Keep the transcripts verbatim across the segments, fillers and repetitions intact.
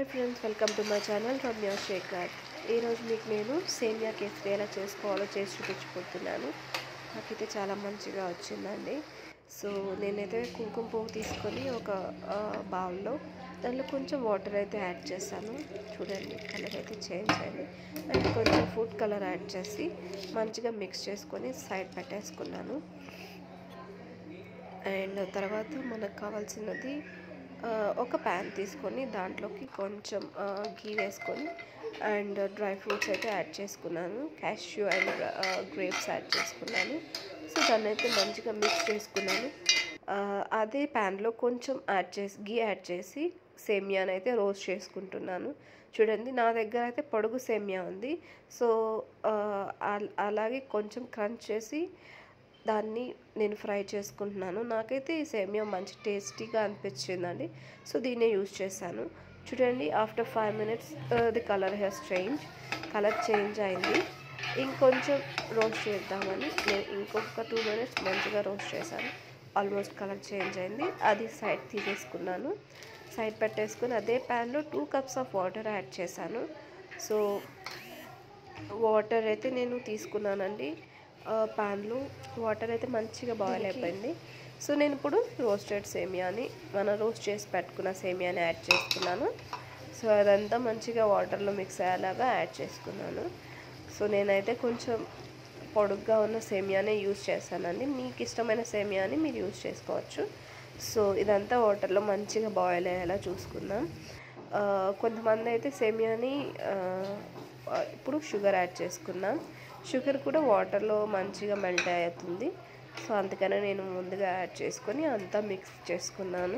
Hi friends, welcome to my channel Ramya Shekhar. ఈరోజు మీకు నేను సేమియా కేసరి ఎలా చేసుకోవాలో చేసి చూపించుకుంటున్నాను. నాకైతే చాలా మంచిగా వచ్చిందండి. సో నేనైతే కుంకుమ పువ్వు తీసుకొని ఒక బౌల్లో దాంట్లో కొంచెం వాటర్ అయితే యాడ్ చేశాను. చూడండి, కలర్ అయితే చేంజ్ అయింది. అండ్ కొంచెం ఫుడ్ కలర్ యాడ్ చేసి మంచిగా మిక్స్ చేసుకొని సైడ్ పెట్టేసుకున్నాను. అండ్ తర్వాత మనకు కావాల్సినది ఒక ప్యాన్ తీసుకొని దాంట్లోకి కొంచెం గీ వేసుకొని అండ్ డ్రై ఫ్రూట్స్ అయితే యాడ్ చేసుకున్నాను. క్యాష్యూ అండ్ గ్రేప్స్ యాడ్ చేసుకున్నాను. సో దాన్ని అయితే మంచిగా మిక్స్ చేసుకున్నాను. అదే ప్యాన్లో కొంచెం యాడ్ చేసి గీ యాడ్ చేసి సేమియాని అయితే రోస్ట్ చేసుకుంటున్నాను. చూడండి, నా దగ్గర అయితే పొడుగు సేమియా ఉంది. సో అలాగే కొంచెం క్రంచ్ చేసి దాన్ని నేను ఫ్రై చేసుకుంటున్నాను. నాకైతే ఈ సేమియా మంచి టేస్టీగా అనిపించిందండి. సో దీన్నే యూజ్ చేశాను. చూడండి, after five minutes the colour has change colour change అయింది. ఇంకొంచెం రోస్ట్ చేద్దామని నేను ఇంకొక టూ మినిట్స్ మంచిగా రోస్ట్ చేశాను. ఆల్మోస్ట్ కలర్ చేంజ్ అయింది. అది సైడ్ తీసేసుకున్నాను. సైడ్ పెట్టేసుకుని అదే ప్యాన్లో two cups of water add చేశాను. సో వాటర్ అయితే నేను తీసుకున్నానండి. ప్యాన్లో వాటర్ అయితే మంచిగా బాయిల్ అయిపోయింది. సో నేను ఇప్పుడు రోస్టెడ్ సేమియాని మనం రోస్ట్ చేసి పెట్టుకున్న సేమియాని యాడ్ చేసుకున్నాను. సో అదంతా మంచిగా వాటర్లో మిక్స్ అయ్యేలాగా యాడ్ చేసుకున్నాను. సో నేనైతే కొంచెం పొడుగ్గా ఉన్న సేమియానే యూజ్ చేస్తానండి. మీకు ఇష్టమైన సేమియాని మీరు యూజ్ చేసుకోవచ్చు. సో ఇదంతా వాటర్లో మంచిగా బాయిల్ అయ్యేలా చూసుకుందాం. కొంతమంది అయితే సేమియాని ఇప్పుడు షుగర్ యాడ్ చేసుకున్నాం. షుగర్ కూడా వాటర్లో మంచిగా మెల్ట్ అవుతుంది. సో అందుకనే నేను ముందుగా యాడ్ చేసుకొని అంతా మిక్స్ చేసుకున్నాను.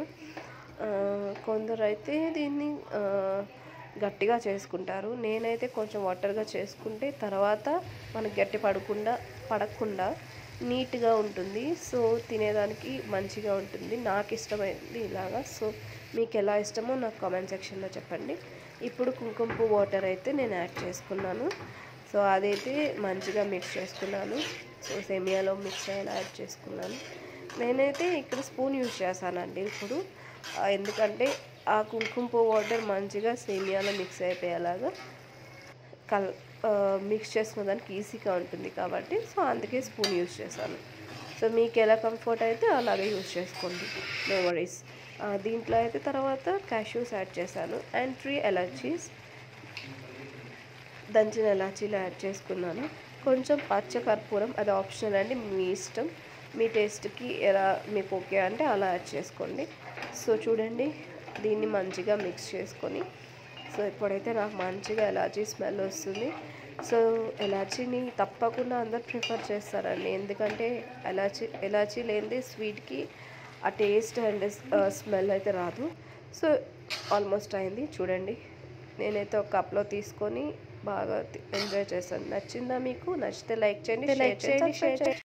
కొందరు అయితే దీన్ని గట్టిగా చేసుకుంటారు. నేనైతే కొంచెం వాటర్గా చేసుకుంటే తర్వాత మనకి గట్టి పడకుండా పడకుండా నీట్గా ఉంటుంది. సో తినేదానికి మంచిగా ఉంటుంది. నాకు ఇష్టమైంది ఇలాగా. సో మీకు ఎలా ఇష్టమో నాకు కామెంట్ సెక్షన్లో చెప్పండి. ఇప్పుడు కుంకుమ పువ్వు వాటర్ అయితే నేను యాడ్ చేసుకున్నాను. సో అదైతే మంచిగా మిక్స్ చేసుకున్నాను. సో సేమియాలో మిక్స్ అయ్యేలా యాడ్ చేసుకున్నాను. నేనైతే ఇక్కడ స్పూన్ యూజ్ చేశానండి ఇప్పుడు, ఎందుకంటే ఆ కుంకుమ పువ్వు వాటర్ మంచిగా సేమియాలో మిక్స్ అయిపోయేలాగా కల్ మిక్స్ చేసుకున్న దానికి ఈజీగా ఉంటుంది కాబట్టి. సో అందుకే స్పూన్ యూజ్ చేశాను. సో మీకు ఎలా కంఫర్ట్ అయితే అలాగే యూజ్ చేసుకోండి, నో వరీస్. దీంట్లో అయితే తర్వాత క్యాష్యూస్ యాడ్ చేశాను అండ్ త్రీ ఎలర్జీస్ దంచిన ఎలాచీలు యాడ్ చేసుకున్నాను. కొంచెం పచ్చ కర్పూరం, అది ఆప్షనల్ అండి, మీ ఇష్టం. మీ టేస్ట్కి ఎలా మీకు ఓకే అంటే అలా యాడ్ చేసుకోండి. సో చూడండి, దీన్ని మంచిగా మిక్స్ చేసుకొని సో ఇప్పుడైతే నాకు మంచిగా ఎలాచీ స్మెల్ వస్తుంది. సో ఎలాచీని తప్పకుండా అందరు ప్రిఫర్ చేస్తారండి, ఎందుకంటే ఎలాచీ ఎలాచీ లేనిది స్వీట్కి ఆ టేస్ట్ అండ్ స్మెల్ అయితే రాదు. సో ఆల్మోస్ట్ అయింది. చూడండి, నేనైతే ఒక కప్లో తీసుకొని బాగా ఎంజాయ్ చేస్తాను. నచ్చిందా మీకు? నచ్చితే లైక్ చేయండి, షేర్ చేయండి, షేర్ చేయండి.